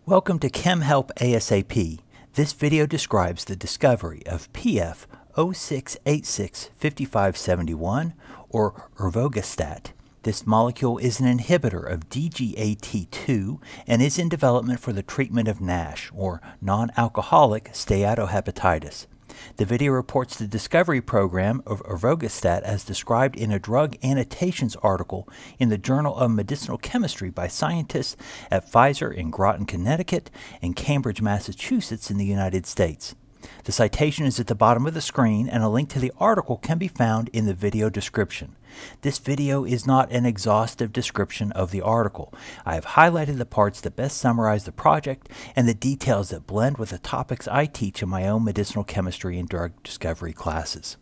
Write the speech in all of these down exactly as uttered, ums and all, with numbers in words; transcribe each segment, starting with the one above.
Welcome to Chem Help ASAP. This video describes the discovery of P F zero six eight six five five seven one, or ervogastat. This molecule is an inhibitor of D G A T two and is in development for the treatment of NASH, or non-alcoholic steatohepatitis. The video reports the discovery program of ervogastat as described in a Drug Annotations article in the Journal of Medicinal Chemistry by scientists at Pfizer in Groton, Connecticut, and Cambridge, Massachusetts in the United States. The citation is at the bottom of the screen, and a link to the article can be found in the video description. This video is not an exhaustive description of the article. I have highlighted the parts that best summarize the project and the details that blend with the topics I teach in my own medicinal chemistry and drug discovery classes.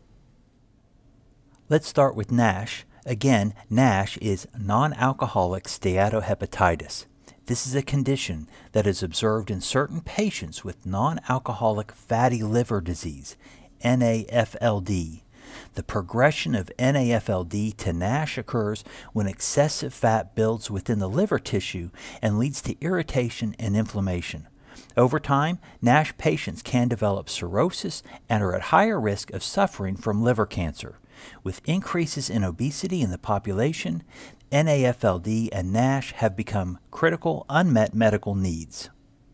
Let's start with NASH. Again, NASH is non-alcoholic steatohepatitis. This is a condition that is observed in certain patients with non-alcoholic fatty liver disease, N A F L D. The progression of N A F L D to NASH occurs when excessive fat builds within the liver tissue and leads to irritation and inflammation. Over time, NASH patients can develop cirrhosis and are at higher risk of suffering from liver cancer. With increases in obesity in the population, N A F L D and NASH have become critical unmet medical needs.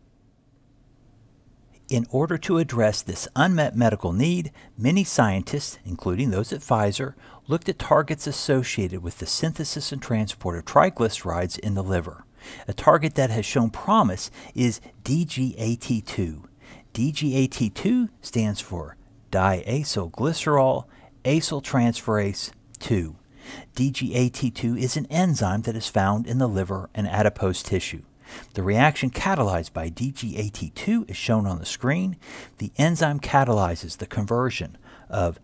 In order to address this unmet medical need, many scientists, including those at Pfizer, looked at targets associated with the synthesis and transport of triglycerides in the liver. A target that has shown promise is D G A T two. D G A T two stands for diacylglycerol acyltransferase two. D G A T two is an enzyme that is found in the liver and adipose tissue. The reaction catalyzed by D G A T two is shown on the screen. The enzyme catalyzes the conversion of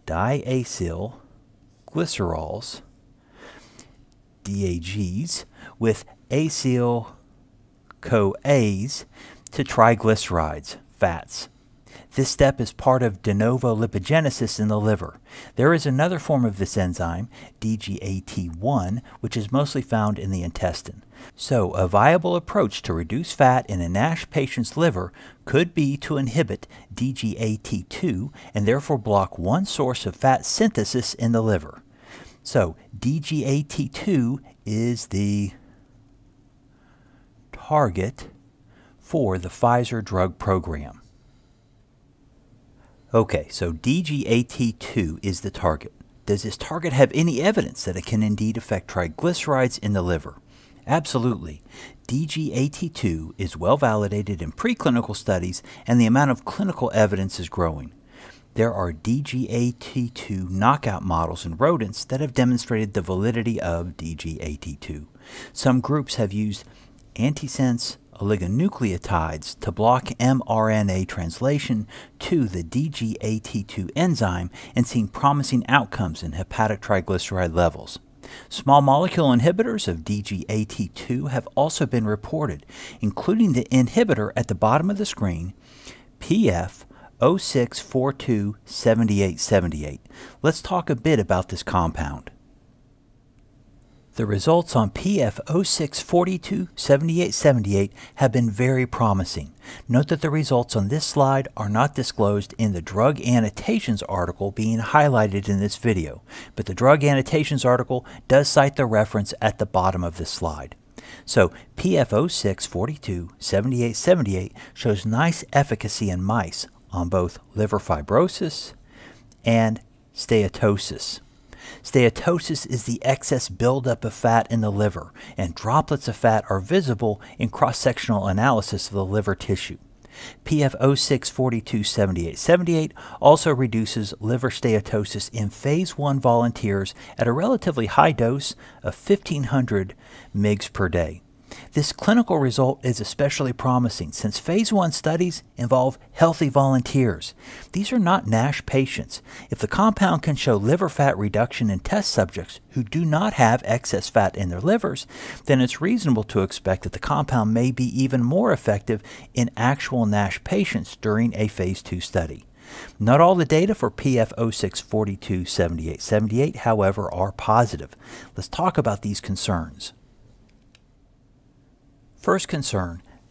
diacylglycerols, D A Gs, with acetyl-CoAs to triglycerides, fats. This step is part of de novo lipogenesis in the liver. There is another form of this enzyme, D G A T one, which is mostly found in the intestine. So, a viable approach to reduce fat in a NASH patient's liver could be to inhibit D G A T two and therefore block one source of fat synthesis in the liver. So, D G A T two is the target for the Pfizer drug program. Okay, so D G A T two is the target. Does this target have any evidence that it can indeed affect triglycerides in the liver? Absolutely. D G A T two is well validated in preclinical studies, and the amount of clinical evidence is growing. There are D G A T two knockout models in rodents that have demonstrated the validity of D G A T two. Some groups have used antisense oligonucleotides to block mRNA translation to the D G A T two enzyme and seen promising outcomes in hepatic triglyceride levels. Small molecule inhibitors of D G A T two have also been reported, including the inhibitor at the bottom of the screen, P F zero six four two seven eight seven eight. Let's talk a bit about this compound. The results on P F zero six four two seven eight seven eight have been very promising. Note that the results on this slide are not disclosed in the Drug Annotations article being highlighted in this video, but the Drug Annotations article does cite the reference at the bottom of this slide. So, P F zero six four two seven eight seven eight shows nice efficacy in mice on both liver fibrosis and steatosis. Steatosis is the excess buildup of fat in the liver, and droplets of fat are visible in cross-sectional analysis of the liver tissue. P F zero six four two seven eight seven eight also reduces liver steatosis in phase one volunteers at a relatively high dose of fifteen hundred milligrams per day. This clinical result is especially promising since phase one studies involve healthy volunteers. These are not NASH patients. If the compound can show liver fat reduction in test subjects who do not have excess fat in their livers, then it's reasonable to expect that the compound may be even more effective in actual NASH patients during a phase two study. Not all the data for P F zero six four two seven eight seven eight, however, are positive. Let's talk about these concerns. First concern,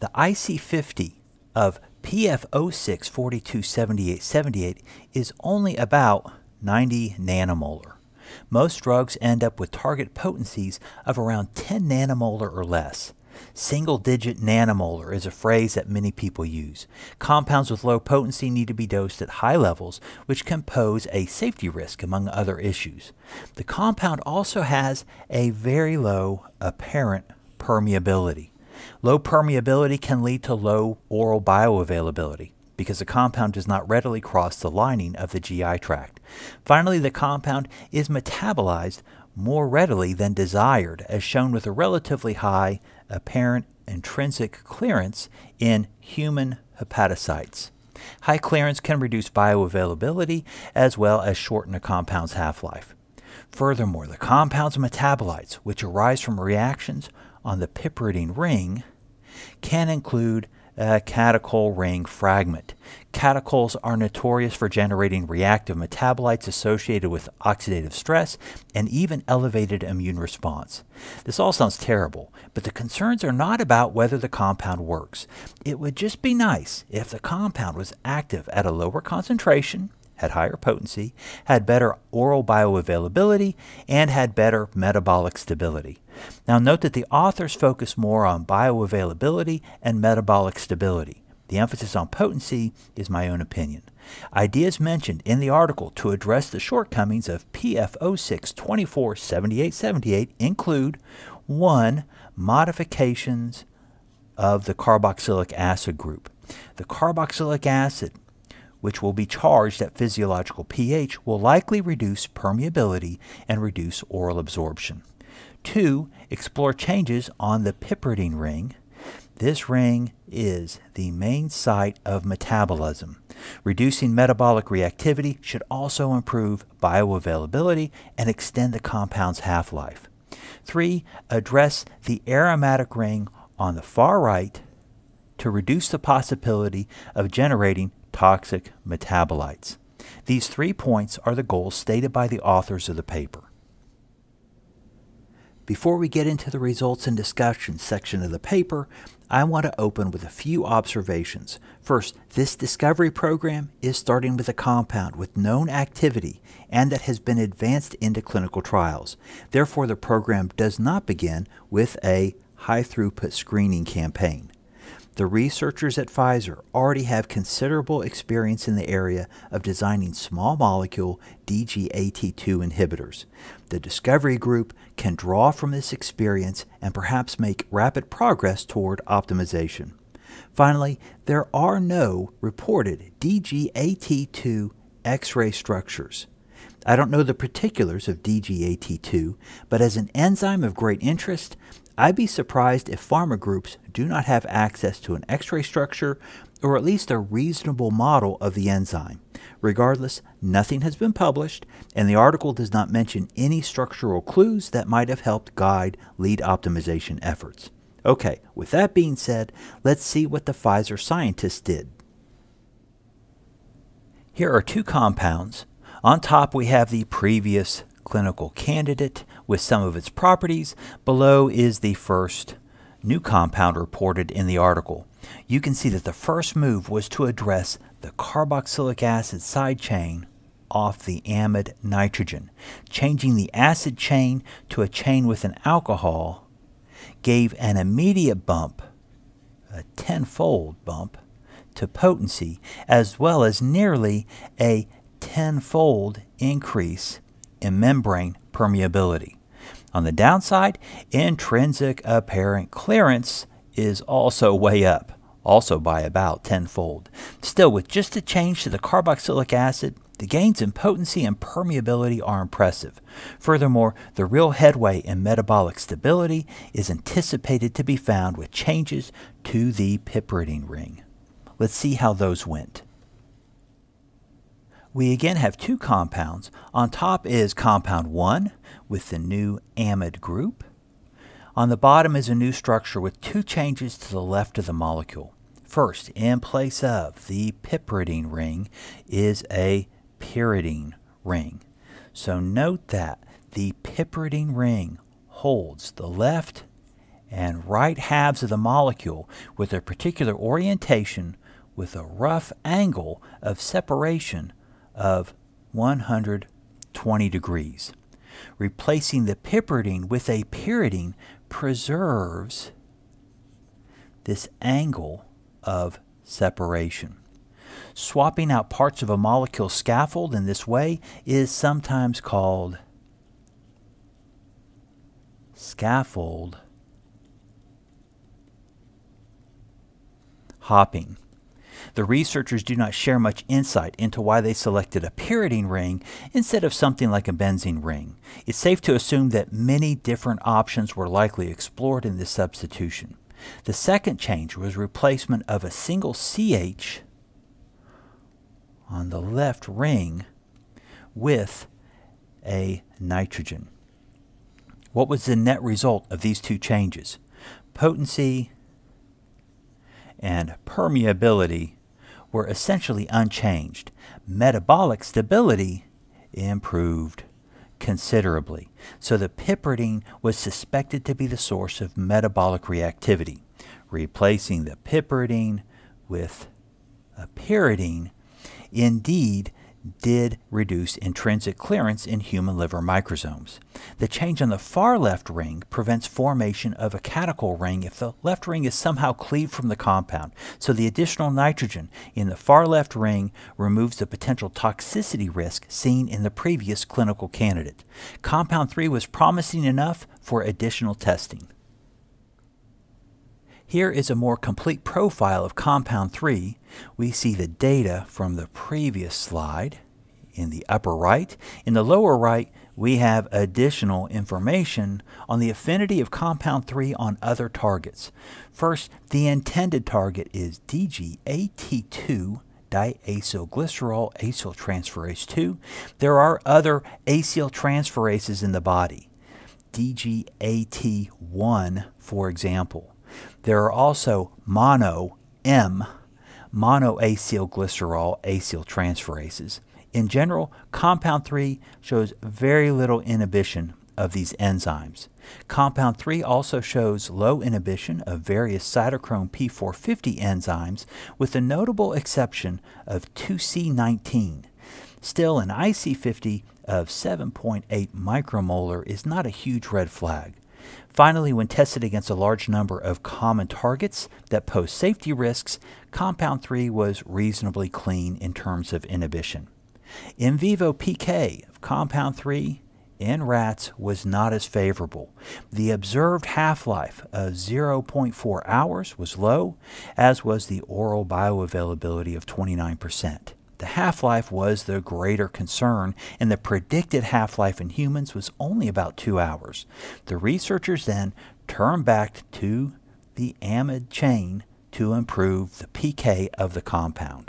The I C fifty of P F zero six forty-two seventy-eight seventy-eight is only about ninety nanomolar. Most drugs end up with target potencies of around ten nanomolar or less. Single-digit nanomolar is a phrase that many people use. Compounds with low potency need to be dosed at high levels, which can pose a safety risk among other issues. The compound also has a very low apparent permeability. Low permeability can lead to low oral bioavailability, because the compound does not readily cross the lining of the G I tract. Finally, the compound is metabolized more readily than desired, as shown with a relatively high apparent intrinsic clearance in human hepatocytes. High clearance can reduce bioavailability as well as shorten a compound's half-life. Furthermore, the compound's metabolites, which arise from reactions on the piperidine ring, can include a catechol ring fragment. Catechols are notorious for generating reactive metabolites associated with oxidative stress and even elevated immune response. This all sounds terrible, but the concerns are not about whether the compound works. It would just be nice if the compound was active at a lower concentration, had higher potency, had better oral bioavailability, and had better metabolic stability. Now note that the authors focus more on bioavailability and metabolic stability. The emphasis on potency is my own opinion. Ideas mentioned in the article to address the shortcomings of P F zero six twenty-four seventy-eight seventy-eight include one. Modifications of the carboxylic acid group. The carboxylic acid, which will be charged at physiological pH, will likely reduce permeability and reduce oral absorption. Two, explore changes on the piperidine ring. This ring is the main site of metabolism. Reducing metabolic reactivity should also improve bioavailability and extend the compound's half-life. Three, address the aromatic ring on the far right to reduce the possibility of generating toxic metabolites. These three points are the goals stated by the authors of the paper. Before we get into the results and discussion section of the paper, I want to open with a few observations. First, this discovery program is starting with a compound with known activity and that has been advanced into clinical trials. Therefore, the program does not begin with a high-throughput screening campaign. The researchers at Pfizer already have considerable experience in the area of designing small molecule D G A T two inhibitors. The discovery group can draw from this experience and perhaps make rapid progress toward optimization. Finally, there are no reported D G A T two X-ray structures. I don't know the particulars of D G A T two, but as an enzyme of great interest, I'd be surprised if pharma groups do not have access to an X-ray structure or at least a reasonable model of the enzyme. Regardless, nothing has been published, and the article does not mention any structural clues that might have helped guide lead optimization efforts. Okay, with that being said, let's see what the Pfizer scientists did. Here are two compounds. On top we have the previous clinical candidate with some of its properties. Below is the first new compound reported in the article. You can see that the first move was to address the carboxylic acid side chain off the amide nitrogen. Changing the acid chain to a chain with an alcohol gave an immediate bump, a tenfold bump, to potency, as well as nearly a tenfold increase in membrane permeability. On the downside, intrinsic apparent clearance is also way up, also by about tenfold. Still, with just a change to the carboxylic acid, the gains in potency and permeability are impressive. Furthermore, the real headway in metabolic stability is anticipated to be found with changes to the piperidine ring. Let's see how those went. We again have two compounds. On top is compound one with the new amide group. On the bottom is a new structure with two changes to the left of the molecule. First, in place of the piperidine ring is a pyridine ring. So note that the piperidine ring holds the left and right halves of the molecule with a particular orientation with a rough angle of separation of one hundred twenty degrees. Replacing the piperidine with a pyridine preserves this angle of separation. Swapping out parts of a molecule scaffold in this way is sometimes called scaffold hopping. The researchers do not share much insight into why they selected a pyridine ring instead of something like a benzene ring. It's safe to assume that many different options were likely explored in this substitution. The second change was replacement of a single C H on the left ring with a nitrogen. What was the net result of these two changes? Potency and permeability were essentially unchanged. Metabolic stability improved considerably. So the piperidine was suspected to be the source of metabolic reactivity. Replacing the piperidine with a pyridine indeed did reduce intrinsic clearance in human liver microsomes. The change on the far left ring prevents formation of a catechol ring if the left ring is somehow cleaved from the compound. So the additional nitrogen in the far left ring removes the potential toxicity risk seen in the previous clinical candidate. Compound three was promising enough for additional testing. Here is a more complete profile of compound three. We see the data from the previous slide in the upper right. In the lower right, we have additional information on the affinity of compound three on other targets. First, the intended target is D G A T two, diacylglycerol acyltransferase two. There are other acyltransferases in the body, D G A T one, for example. There are also mono-M, monoacylglycerol acyltransferases. In general, compound three shows very little inhibition of these enzymes. Compound three also shows low inhibition of various cytochrome P four fifty enzymes, with the notable exception of two C nineteen. Still, an I C fifty of seven point eight micromolar is not a huge red flag. Finally, when tested against a large number of common targets that pose safety risks, compound three was reasonably clean in terms of inhibition. In vivo P K of compound three in rats was not as favorable. The observed half-life of zero point four hours was low, as was the oral bioavailability of twenty-nine percent. The half-life was the greater concern, and the predicted half-life in humans was only about two hours. The researchers then turned back to the AMIDE chain to improve the P K of the compound.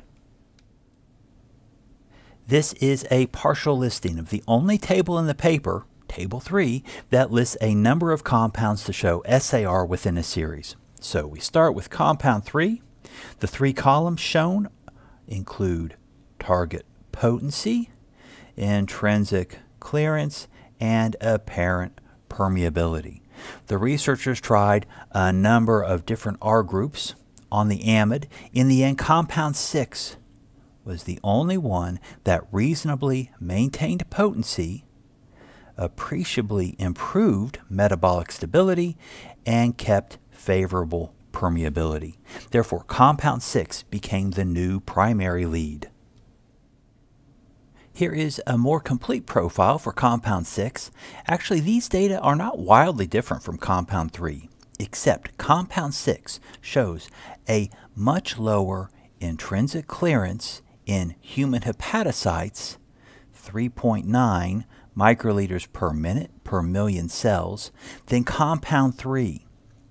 This is a partial listing of the only table in the paper, Table three, that lists a number of compounds to show S A R within a series. So we start with compound three. The three columns shown include target potency, intrinsic clearance, and apparent permeability. The researchers tried a number of different R groups on the AMIDE. In the end, compound six was the only one that reasonably maintained potency, appreciably improved metabolic stability, and kept favorable permeability. Therefore, compound six became the new primary lead. Here is a more complete profile for compound six. Actually, these data are not wildly different from compound three, except compound six shows a much lower intrinsic clearance in human hepatocytes, three point nine microliters per minute per million cells, than compound three.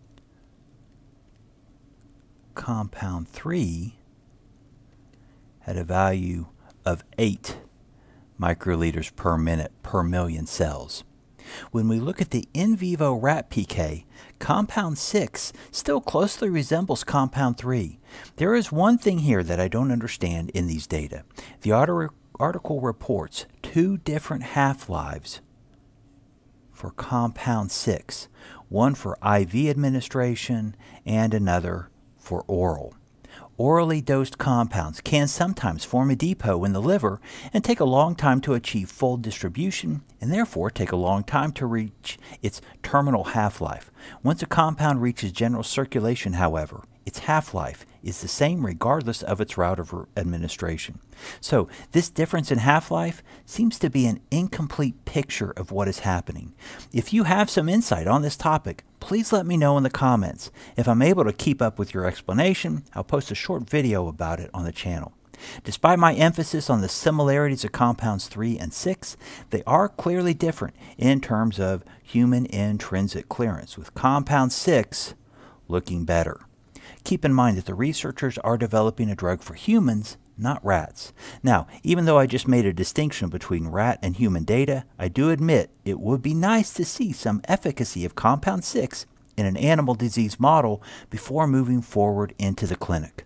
Compound three had a value of eight microliters per minute per million cells. When we look at the in vivo rat P K, compound six still closely resembles compound three. There is one thing here that I don't understand in these data. The article reports two different half-lives for compound six. one for I V administration and another for oral. Orally dosed compounds can sometimes form a depot in the liver and take a long time to achieve full distribution, and therefore take a long time to reach its terminal half-life. Once a compound reaches general circulation, however, its half-life is the same regardless of its route of administration. So this difference in half-life seems to be an incomplete picture of what is happening. If you have some insight on this topic, please let me know in the comments. If I'm able to keep up with your explanation, I'll post a short video about it on the channel. Despite my emphasis on the similarities of compounds three and six, they are clearly different in terms of human intrinsic clearance, with compound six looking better. Keep in mind that the researchers are developing a drug for humans, not rats. Now, even though I just made a distinction between rat and human data, I do admit it would be nice to see some efficacy of compound six in an animal disease model before moving forward into the clinic.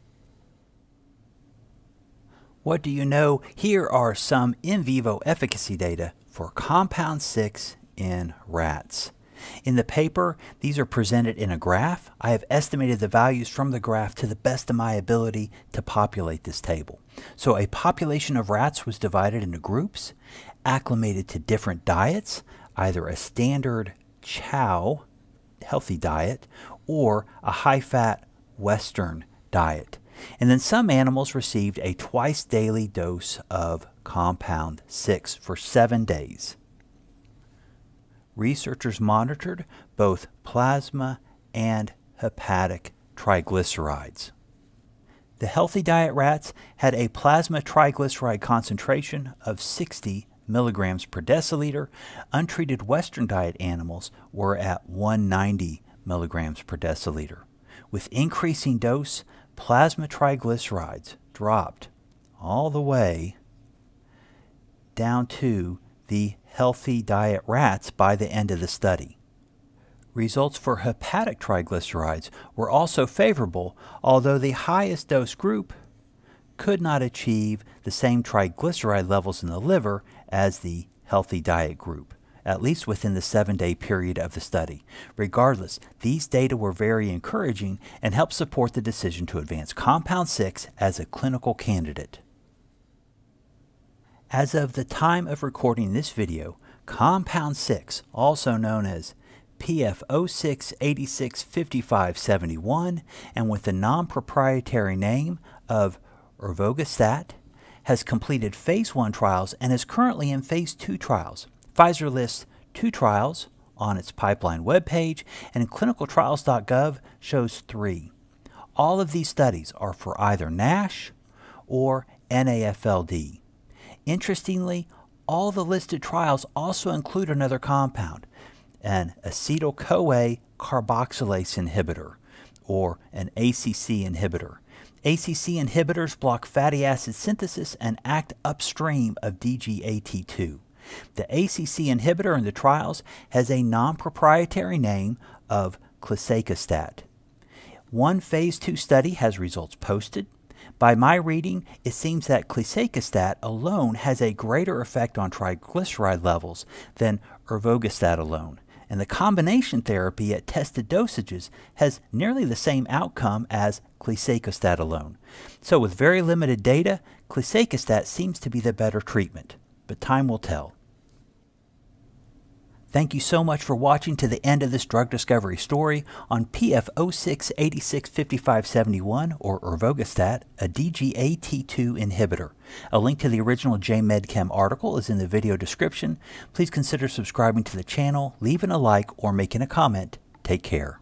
What do you know? Here are some in vivo efficacy data for compound six in rats. In the paper, these are presented in a graph. I have estimated the values from the graph to the best of my ability to populate this table. So a population of rats was divided into groups, acclimated to different diets, either a standard chow, healthy diet, or a high-fat Western diet. And then some animals received a twice daily dose of compound six for seven days. Researchers monitored both plasma and hepatic triglycerides. The healthy diet rats had a plasma triglyceride concentration of sixty milligrams per deciliter. Untreated Western diet animals were at one hundred ninety milligrams per deciliter. With increasing dose, plasma triglycerides dropped all the way down to the healthy diet rats by the end of the study. Results for hepatic triglycerides were also favorable, although the highest dose group could not achieve the same triglyceride levels in the liver as the healthy diet group, at least within the seven-day period of the study. Regardless, these data were very encouraging and helped support the decision to advance compound six as a clinical candidate. As of the time of recording this video, compound six, also known as P F zero six eight six five five seven one and with the non-proprietary name of ervogastat, has completed phase one trials and is currently in phase two trials. Pfizer lists two trials on its pipeline webpage, and clinical trials dot gov shows three. All of these studies are for either NASH or N A F L D. Interestingly, all the listed trials also include another compound, an acetyl-CoA carboxylase inhibitor, or an A C C inhibitor. A C C inhibitors block fatty acid synthesis and act upstream of D G A T two. The A C C inhibitor in the trials has a non-proprietary name of clesacostat. One phase two study has results posted. By my reading, it seems that clesacostat alone has a greater effect on triglyceride levels than ervogastat alone, and the combination therapy at tested dosages has nearly the same outcome as clesacostat alone. So with very limited data, clesacostat seems to be the better treatment, but time will tell. Thank you so much for watching to the end of this drug discovery story on P F zero six eight six five five seven one, or ervogastat, a D G A T two inhibitor. A link to the original J Med Chem article is in the video description. Please consider subscribing to the channel, leaving a like, or making a comment. Take care.